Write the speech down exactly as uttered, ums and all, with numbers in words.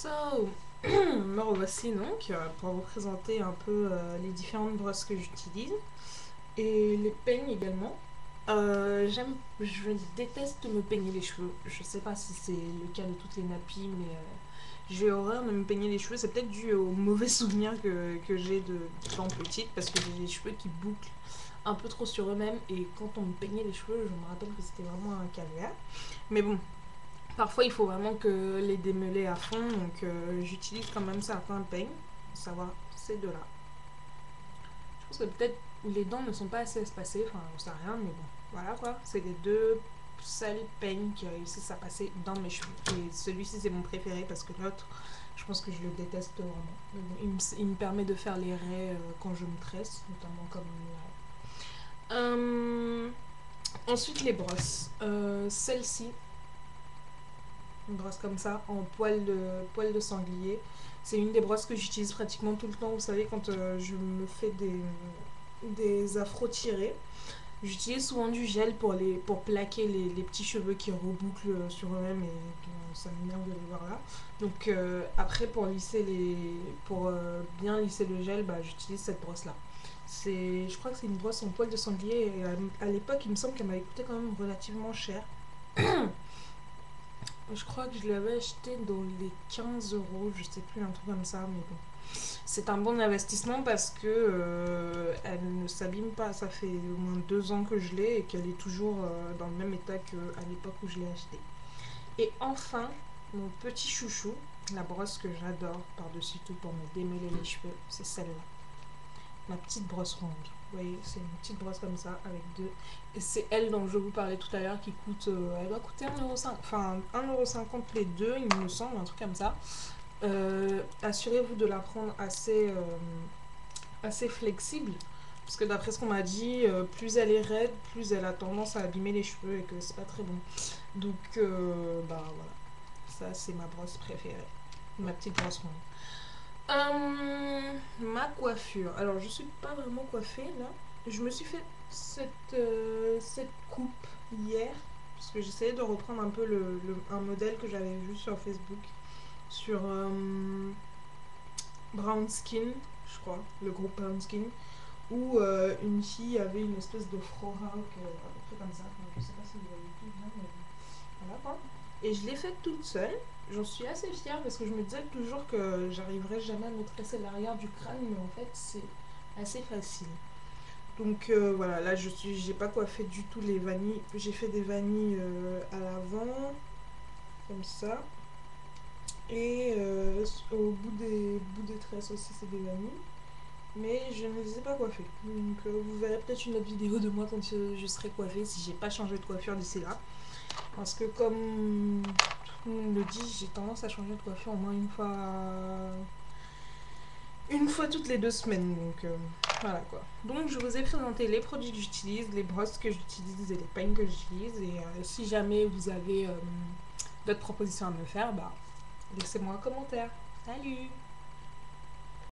So, me revoici donc euh, pour vous présenter un peu euh, les différentes brosses que j'utilise et les peignes également. Euh, j'aime, je déteste me peigner les cheveux. Je sais pas si c'est le cas de toutes les nappies, mais euh, j'ai horreur de me peigner les cheveux. C'est peut-être dû aux mauvais souvenirs que, que j'ai de étant petite parce que j'ai les cheveux qui bouclent un peu trop sur eux-mêmes et quand on me peignait les cheveux, je me rappelle que c'était vraiment un calvaire. Mais bon, parfois, il faut vraiment que les démêler à fond, donc euh, j'utilise quand même certains peignes, pour savoir ces deux-là. Je pense que peut-être les dents ne sont pas assez espacées, enfin, on sait rien, mais bon, voilà quoi. C'est les deux seuls peignes qui réussissent à passer dans mes cheveux. Et celui-ci, c'est mon préféré parce que l'autre, je pense que je le déteste vraiment. Mais bon, il, me, il me permet de faire les raies euh, quand je me tresse, notamment comme les raies. Euh, ensuite, les brosses. Euh, Celle-ci, une brosse comme ça en poil de, poil de sanglier. C'est une des brosses que j'utilise pratiquement tout le temps. Vous savez, quand euh, je me fais des, des afros tirés, j'utilise souvent du gel pour, les, pour plaquer les, les petits cheveux qui rebouclent sur eux-mêmes et euh, ça m'énerve de les voir là. Donc euh, après, pour lisser les, pour euh, bien lisser le gel, bah, j'utilise cette brosse-là. C'est, je crois que c'est une brosse en poil de sanglier et à, à l'époque, il me semble qu'elle m'avait coûté quand même relativement cher. Je crois que je l'avais acheté dans les quinze euros, je sais plus, un truc comme ça, mais bon. C'est un bon investissement parce que euh, elle ne s'abîme pas. Ça fait au moins deux ans que je l'ai et qu'elle est toujours euh, dans le même état qu'à l'époque où je l'ai acheté. Et enfin, mon petit chouchou, la brosse que j'adore par-dessus tout pour me démêler les cheveux, c'est celle-là. Ma petite brosse ronde. Vous voyez, c'est une petite brosse comme ça avec deux. Et c'est elle dont je vous parlais tout à l'heure qui coûte. Euh, elle doit coûter un euro cinquante. Enfin, un euro cinquante les deux, il me semble, un truc comme ça. Euh, Assurez-vous de la prendre assez, euh, assez flexible. Parce que d'après ce qu'on m'a dit, euh, plus elle est raide, plus elle a tendance à abîmer les cheveux et que c'est pas très bon. Donc, euh, bah voilà. Ça, c'est ma brosse préférée. Ma petite brosse ronde. Euh, ma coiffure. Alors, je suis pas vraiment coiffée là. Je me suis fait cette, euh, cette coupe hier parce que j'essayais de reprendre un peu le, le- un modèle que j'avais vu sur Facebook sur euh, Brown Skin, je crois, le groupe Brown Skin, où euh, une fille avait une espèce de fro hawk, euh, à peu près comme ça. Enfin, je sais pas si vous voyez tout bien, mais voilà quoi. Et je l'ai faite toute seule. J'en suis assez fière parce que je me disais toujours que j'arriverais jamais à me tresser l'arrière du crâne, mais en fait c'est assez facile. Donc euh, voilà, là je suis, j'ai pas coiffé du tout les vanilles. J'ai fait des vanilles euh, à l'avant, comme ça. Et euh, au bout des, bout des tresses aussi c'est des vanilles. Mais je ne les ai pas coiffées. Donc euh, vous verrez peut-être une autre vidéo de moi quand euh, je serai coiffée si j'ai pas changé de coiffure d'ici là. Parce que comme tout le monde le dit, j'ai tendance à changer de coiffure au moins une fois une fois toutes les deux semaines. Donc euh, voilà quoi. Donc je vous ai présenté les produits que j'utilise, les brosses que j'utilise et les peignes que j'utilise. Et euh, si jamais vous avez euh, d'autres propositions à me faire, bah laissez-moi un commentaire. Salut!